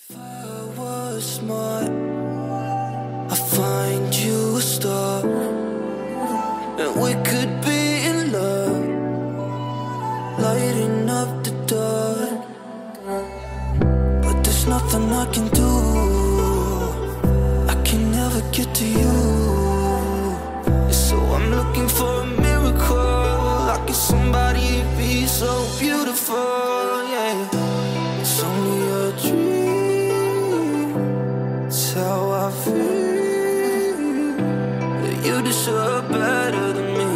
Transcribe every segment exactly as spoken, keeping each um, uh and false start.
If I was smart, I'd find you a star, and we could be in love, lighting up the dark. But there's nothing I can do, I can never get to you. So I'm looking for a miracle, like if somebody be so beautiful, yeah. It's only a dream, it's how I feel, that you deserve better than me.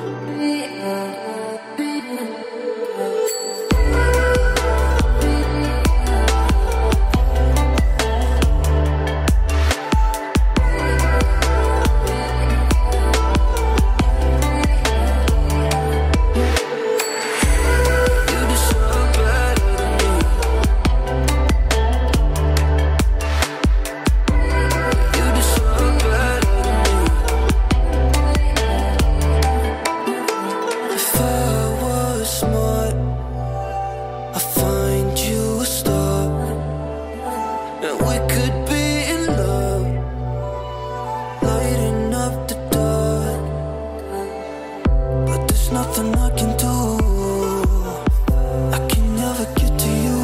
Nothing I can do, I can never get to you.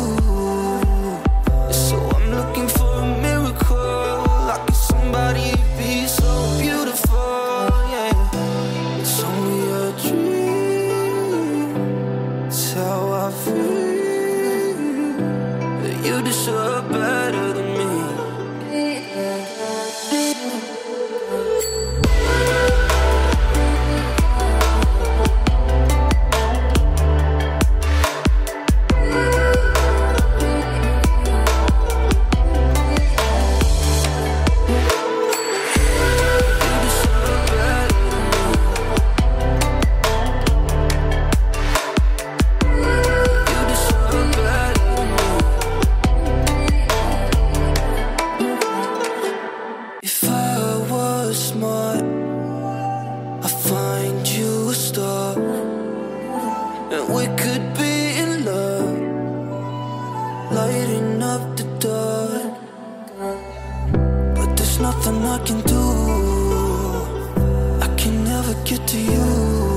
So I'm looking for a miracle, like if somebody be so beautiful, yeah. It's only a dream, it's how I feel, that you deserve better than me. Smart, I'll find you a star, and we could be in love, lighting up the dark. But there's nothing I can do, I can never get to you.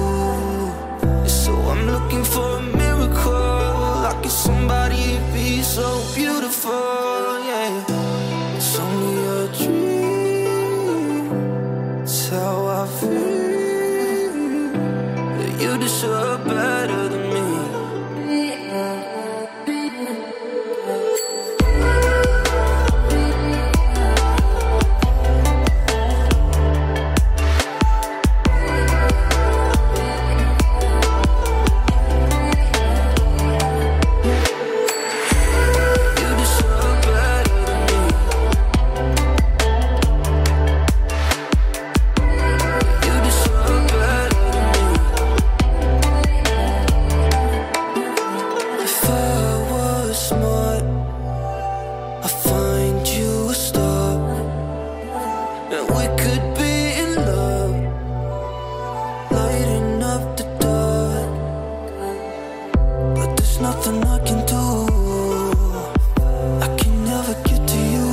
So I'm looking for a miracle, like if somebody be so beautiful, yeah. It's only a dream, it's how I feel, that you deserve better than me. Nothing I can do, I can never get to you.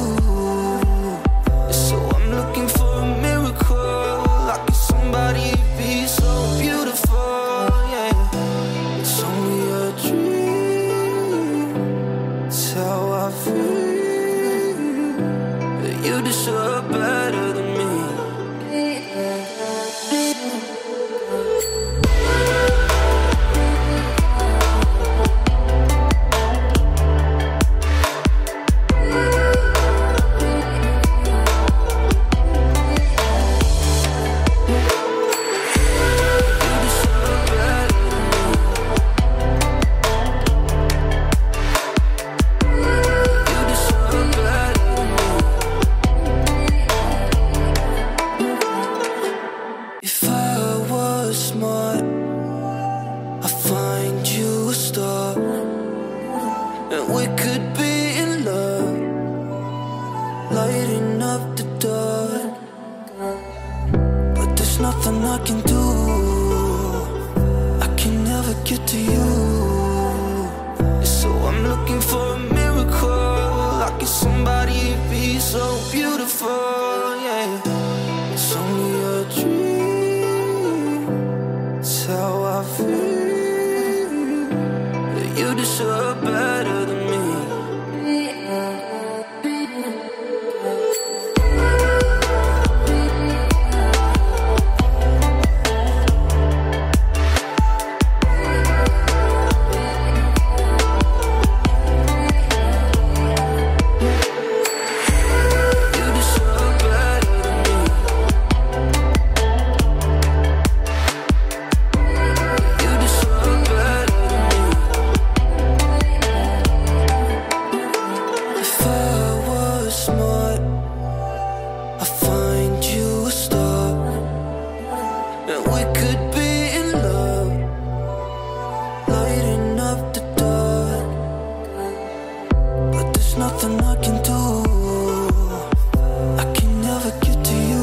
So I'm looking for a miracle, like if somebody be so beautiful, yeah. It's only a dream, it's how I feel, that you deserve better than me. somebody be so beautiful, yeah. It's only a dream, it's how I feel, that you deserve better than me. Nothing I can do, I can never get to you.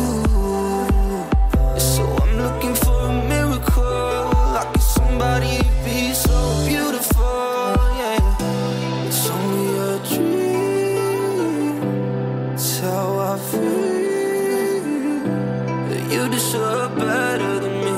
So I'm looking for a miracle. Like if somebody be so beautiful, yeah. It's only a dream, it's how I feel, that you deserve better than me.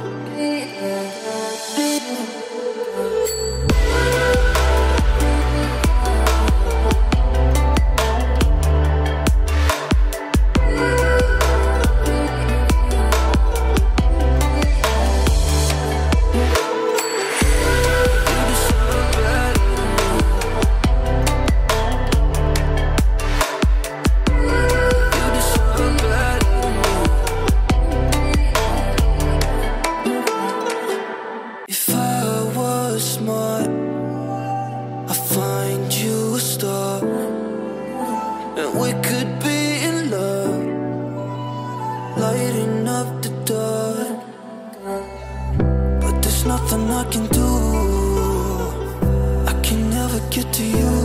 Smart, I find you a star, and we could be in love, lighting up the dark. But there's nothing I can do, I can never get to you.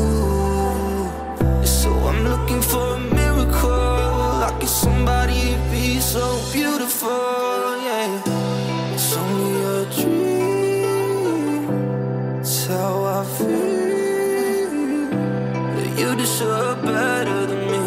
So I'm looking for a miracle. Like if somebody be so beautiful, yeah. It's only a dream, it's how I feel, that you deserve better than me.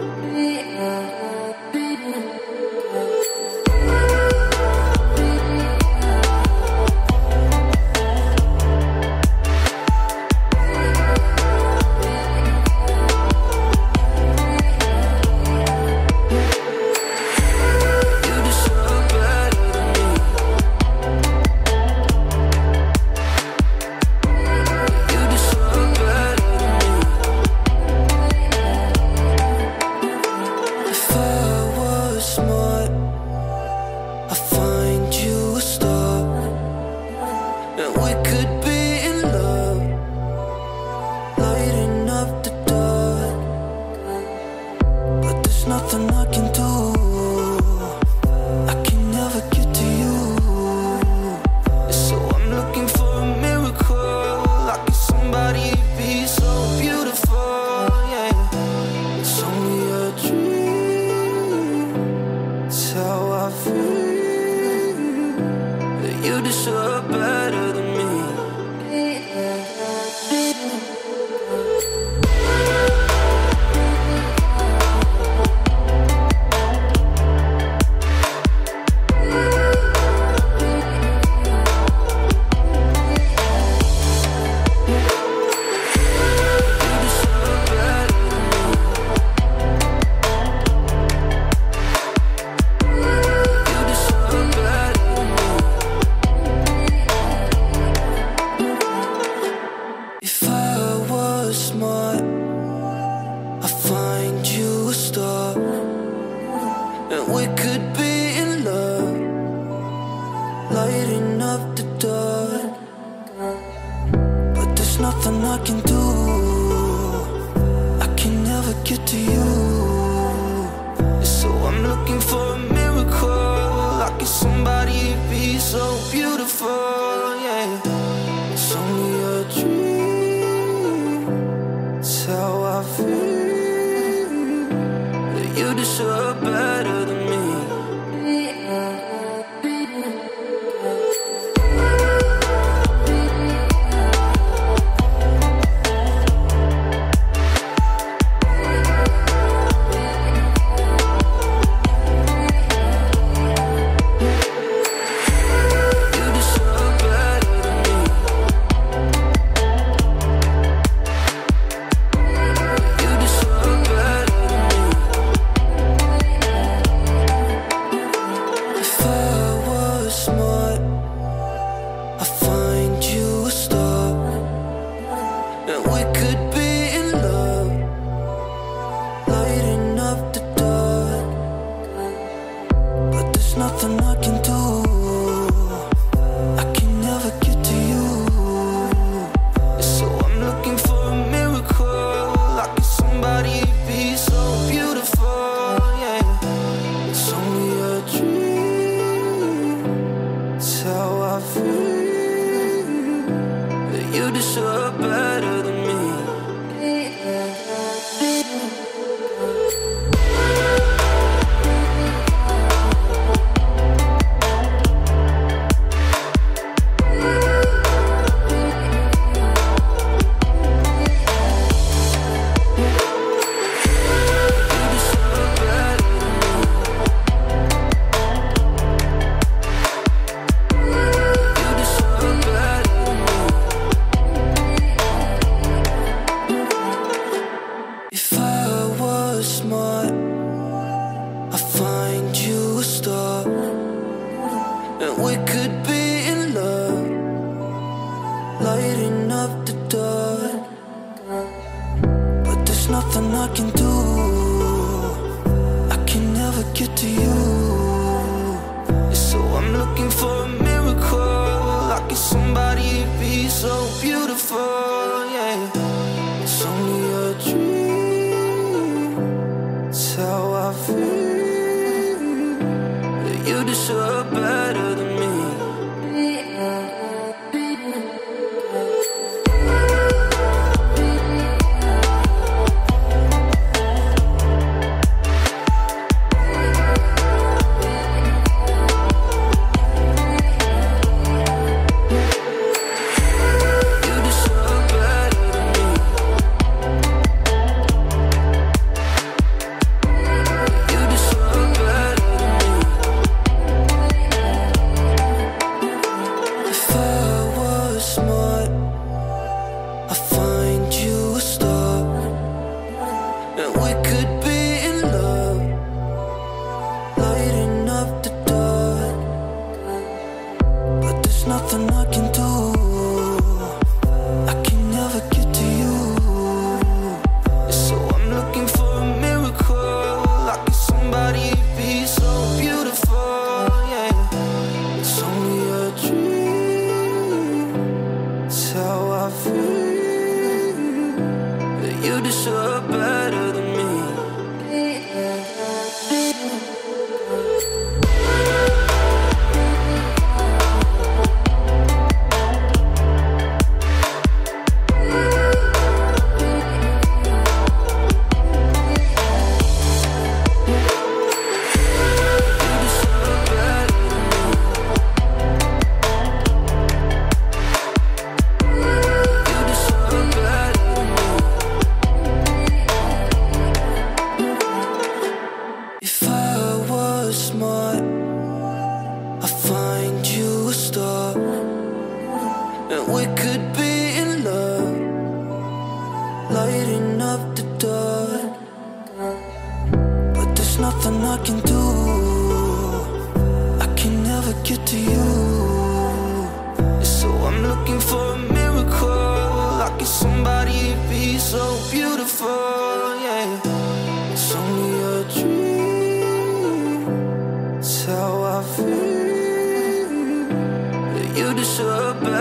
Nothing I can do, I can never get to you. So I'm looking for a miracle. Like if somebody be so beautiful, yeah. It's only a dream, it's how I feel, that you deserve better than me. Smart, I find you a star, and we could be in love, lighting up the dark. But there's nothing I can do, I can never get to you. So I'm looking for a miracle. Like if somebody be so beautiful, yeah. It's only a dream, it's how I feel, that you deserve better than me. I can do. I can never get to you. So I'm looking for a miracle. Like it's somebody be so beautiful, yeah. It's only a dream. It's how I feel. You deserve better than me. Nothing I can do. I can never get to you. So I'm looking for a miracle. Like it's somebody be so beautiful, yeah. It's only a dream. It's how I feel. You deserve better than me. Smart, I find you a star, and we could be in love, lighting up the dark. But there's nothing I can do. I can never get to you. So I'm looking for a miracle. Like it's somebody be so beautiful, yeah. It's only a dream. It's how I feel. You deserve better.